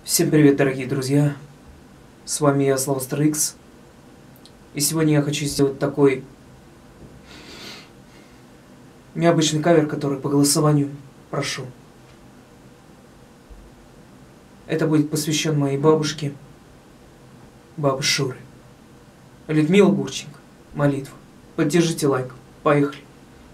Всем привет, дорогие друзья! С вами я, Славстер Икс. И сегодня я хочу сделать такой необычный кавер, который по голосованию прошу. Это будет посвящен моей бабушке, бабе Шуре. Людмила Гурченко. Молитва. Поддержите лайк. Поехали.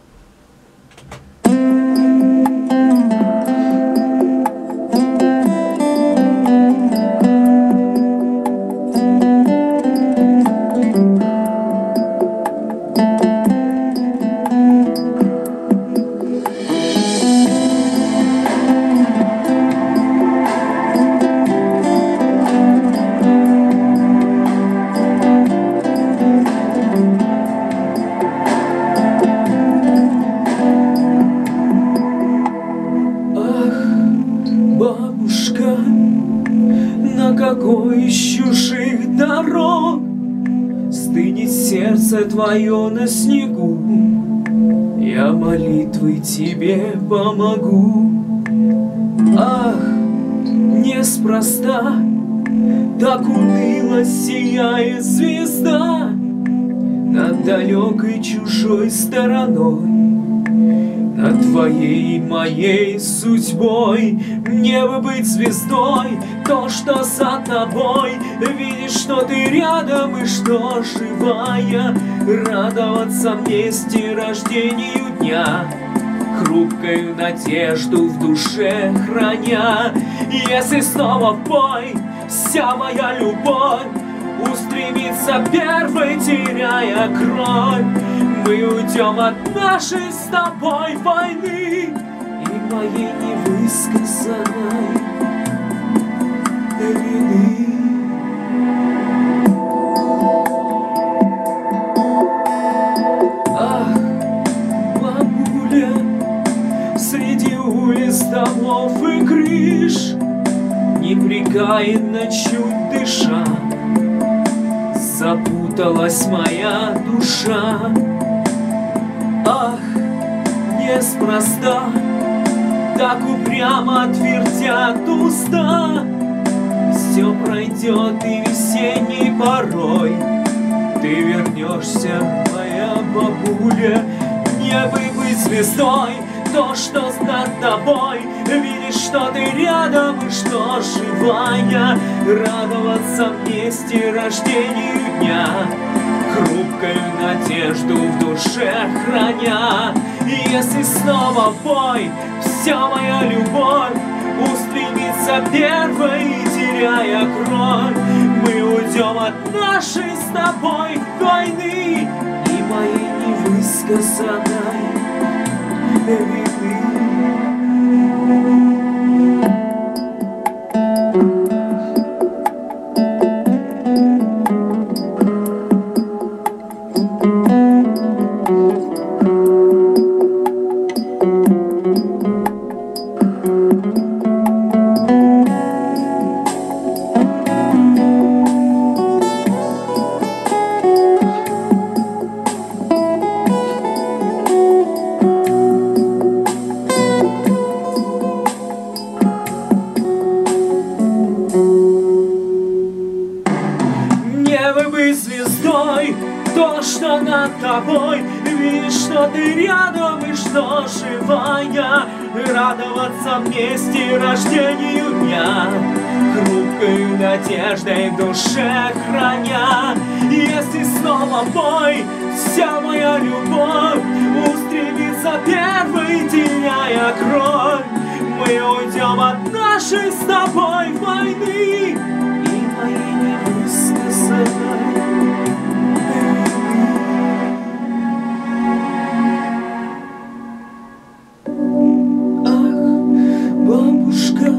Бабушка, на какой из чужих дорог стынет сердце твое на снегу? Я молитвой тебе помогу. Ах, неспроста так уныло сияет звезда над далекой чужой стороной. Над твоей и моей судьбой мне бы быть звездой, то, что за тобой, видишь, что ты рядом и что живая, радоваться вместе рождению дня, хрупкую надежду в душе храня. Если снова в бой вся моя любовь устремится первой, теряя кровь, мы уйдем от нашей с тобой войны и моей невысказанной вины. Ах, бабуля, среди улиц, домов и крыш, непрекаянно чуть дыша, запуталась моя душа. Ах, неспроста так упрямо твердят уста. Все пройдет и весенней порой ты вернешься, моя бабуля. Мне бы быть звездой, то, что над тобой, видишь, что ты рядом и что живая, радоваться вместе рождению дня, хрупкую надежду в душе храня. И если снова в бой вся моя любовь устремится первой, теряя кровь, мы уйдем от нашей с тобой войны и моей невысказанной вины. Быть звездой, то, что над тобой, видишь, что ты рядом и что живая, радоваться вместе рождению дня, хрупкую надеждой в душе храня. Если снова в бой вся моя любовь устремится первой, теряя кровь, мы уйдем от нашей с тобой войны и моей невысказанной. Бабушка,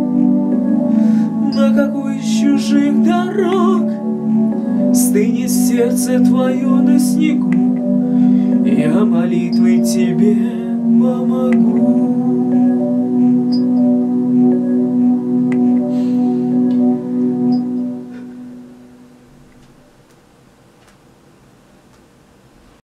на какой из чужих дорог стынет сердце твое на снегу? Я молитвой тебе помогу.